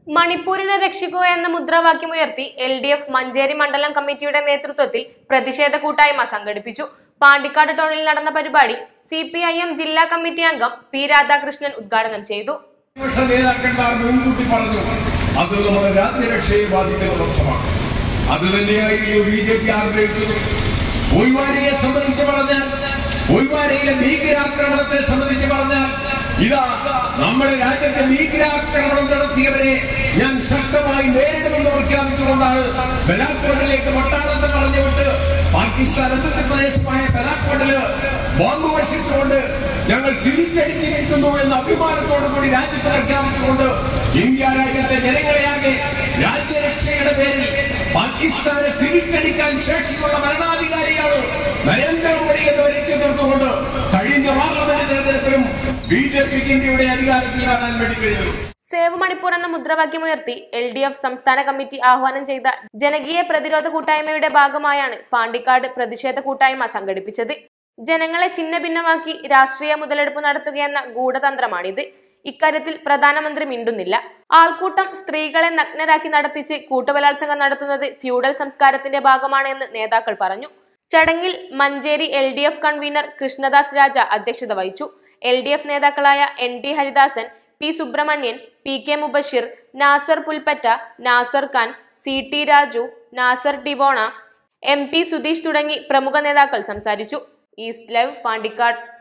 മണിപ്പൂരിനെ രക്ഷിക്കുക എന്ന മുദ്രാവാക്യമുയർത്തി LDF മഞ്ചേരി മണ്ഡലം കമ്മിറ്റിയുടെ നേതൃത്വത്തിൽ പ്രതിഷേധ കൂട്ടായ്മ സംഘടിപ്പിച്ചു. പാണ്ടിക്കാട് ടൗണിൽ നടന്ന പരിപാടി CPIM ജില്ലാ കമ്മിറ്റി അംഗം P രാധാകൃഷ്ണൻ ഉദ്ഘാടനം ചെയ്തു. ഇതാ നമ്മുടെ രാജ്യത്തെ ഭീകരാക്രമണം നടത്തിയവരെ ഞാൻ ശക്തമായി നേരിടുമെന്ന് പ്രഖ്യാപിച്ചുകൊണ്ടാണ് ബലാക്കോട്ടിലേക്ക് വട്ടാളത്തെ പറഞ്ഞുവിട്ട് പാകിസ്ഥാൻ അതിർത്തി പ്രദേശമായ ബലാക്കോട്ടില് ബോംബ് വർഷിച്ചുകൊണ്ട് ഞങ്ങൾ തിരിച്ചടിച്ചിരിക്കുന്നു എന്ന അഭിമാനത്തോടു കൂടി രാജ്യത്ത് പ്രഖ്യാപിച്ചുകൊണ്ട് ഇന്ത്യ രാജ്യത്തെ ജനങ്ങളെയാകെ രാജ്യരക്ഷയുടെ പേരിൽ പാകിസ്ഥാനെ തിരിച്ചടിക്കാൻ ശേഷിയുള്ള ഭരണാധികാരിയാണ് നരേന്ദ്രമോദി എന്ന് വലിച്ചു തീർത്തുകൊണ്ട് കഴിഞ്ഞ പാർലമെന്റ് തെരഞ്ഞെടുപ്പിലും BJPക്ക് ഇന്ത്യയുടെ അധികാരത്തിൽ കാണാൻ വേണ്ടി കഴിഞ്ഞു. സേവ് മണിപ്പൂർ എന്ന മുദ്രാവാക്യമുയർത്തി LDF സംസ്ഥാന കമ്മിറ്റി ആഹ്വാനം ചെയ്ത ജനകീയ പ്രതിരോധ കൂട്ടായ്മയുടെ ഭാഗമായാണ് പാണ്ടിക്കാട് പ്രതിഷേധ കൂട്ടായ്മ സംഘടിപ്പിച്ചത്. ജനങ്ങളെ ഛിന്ന ഭിന്നമാക്കി രാഷ്ട്രീയ മുതലെടുപ്പ് നടത്തുകയെന്ന ഗൂഢതന്ത്രമാണിത്. ഇക്കാര്യത്തിൽ പ്രധാനമന്ത്രി മിണ്ടുന്നില്ല. ആൾക്കൂട്ടം സ്ത്രീകളെ നഗ്നരാക്കി നടത്തിച്ച് കൂട്ടബലാത്സംഗം നടത്തുന്നത് ഫ്യൂഡൽ സംസ്കാരത്തിന്റെ ഭാഗമാണ് എന്ന് നേതാക്കൾ പറഞ്ഞു. ചടങ്ങിൽ മഞ്ചേരി LDF കൺവീനർ കൃഷ്ണദാസ് രാജ അധ്യക്ഷത വഹിച്ചു. LDF നേതാക്കളായ NT Haridasan, P Subramanian, PK Mubashir, Nasar Pulpatta, Nasar Khan, CT Raju, Nasar ടിബോണ, MP Sudheesh തുടങ്ങി പ്രമുഖ നേതാക്കൾ സംസാരിച്ചു. East live Pandikkad.